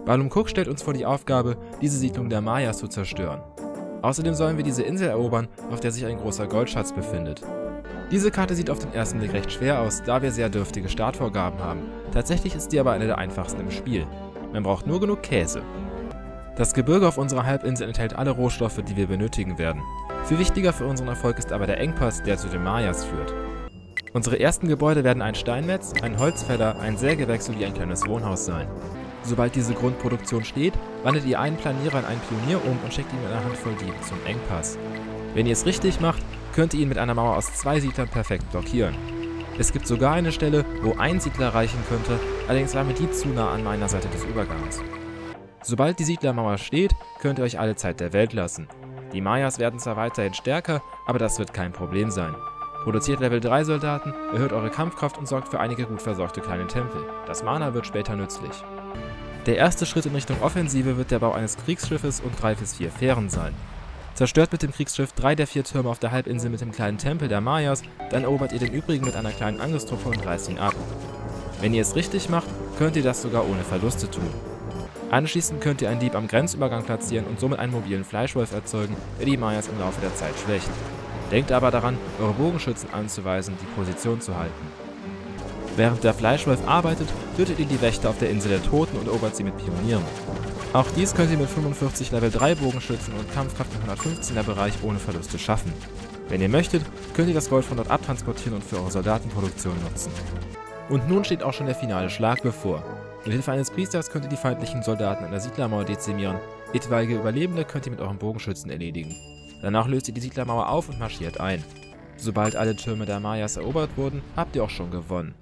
Balum Cook stellt uns vor die Aufgabe, diese Siedlung der Mayas zu zerstören. Außerdem sollen wir diese Insel erobern, auf der sich ein großer Goldschatz befindet. Diese Karte sieht auf den ersten Blick recht schwer aus, da wir sehr dürftige Startvorgaben haben. Tatsächlich ist die aber eine der einfachsten im Spiel. Man braucht nur genug Käse. Das Gebirge auf unserer Halbinsel enthält alle Rohstoffe, die wir benötigen werden. Viel wichtiger für unseren Erfolg ist aber der Engpass, der zu den Mayas führt. Unsere ersten Gebäude werden ein Steinmetz, ein Holzfäller, ein Sägewerk sowie ein kleines Wohnhaus sein. Sobald diese Grundproduktion steht, wandelt ihr einen Planierer in einen Pionier um und schickt ihn mit einer Handvoll Dieben zum Engpass. Wenn ihr es richtig macht, könnt ihr ihn mit einer Mauer aus 2 Siedlern perfekt blockieren. Es gibt sogar eine Stelle, wo ein Siedler reichen könnte, allerdings war mir die zu nah an meiner Seite des Übergangs. Sobald die Siedlermauer steht, könnt ihr euch alle Zeit der Welt lassen. Die Mayas werden zwar weiterhin stärker, aber das wird kein Problem sein. Produziert Level 3 Soldaten, erhöht eure Kampfkraft und sorgt für einige gut versorgte kleine Tempel. Das Mana wird später nützlich. Der erste Schritt in Richtung Offensive wird der Bau eines Kriegsschiffes und 3 bis 4 Fähren sein. Zerstört mit dem Kriegsschiff 3 der 4 Türme auf der Halbinsel mit dem kleinen Tempel der Mayas, dann erobert ihr den übrigen mit einer kleinen Angriffstruppe und reißt ihn ab. Wenn ihr es richtig macht, könnt ihr das sogar ohne Verluste tun. Anschließend könnt ihr einen Dieb am Grenzübergang platzieren und somit einen mobilen Fleischwolf erzeugen, der die Mayas im Laufe der Zeit schwächt. Denkt aber daran, eure Bogenschützen anzuweisen, die Position zu halten. Während der Fleischwolf arbeitet, tötet ihr die Wächter auf der Insel der Toten und erobert sie mit Pionieren. Auch dies könnt ihr mit 45 Level 3 Bogenschützen und Kampfkraft im 115er Bereich ohne Verluste schaffen. Wenn ihr möchtet, könnt ihr das Gold von dort abtransportieren und für eure Soldatenproduktion nutzen. Und nun steht auch schon der finale Schlag bevor. Mit Hilfe eines Priesters könnt ihr die feindlichen Soldaten an der Siedlermauer dezimieren, etwaige Überlebende könnt ihr mit euren Bogenschützen erledigen. Danach löst ihr die Siedlermauer auf und marschiert ein. Sobald alle Türme der Mayas erobert wurden, habt ihr auch schon gewonnen.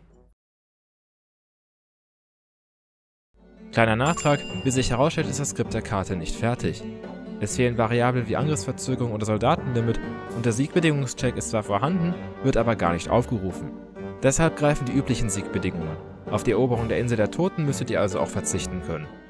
Kleiner Nachtrag, wie sich herausstellt, ist das Skript der Karte nicht fertig. Es fehlen Variablen wie Angriffsverzögerung oder Soldatenlimit und der Siegbedingungscheck ist zwar vorhanden, wird aber gar nicht aufgerufen. Deshalb greifen die üblichen Siegbedingungen. Auf die Eroberung der Insel der Toten müsstet ihr also auch verzichten können.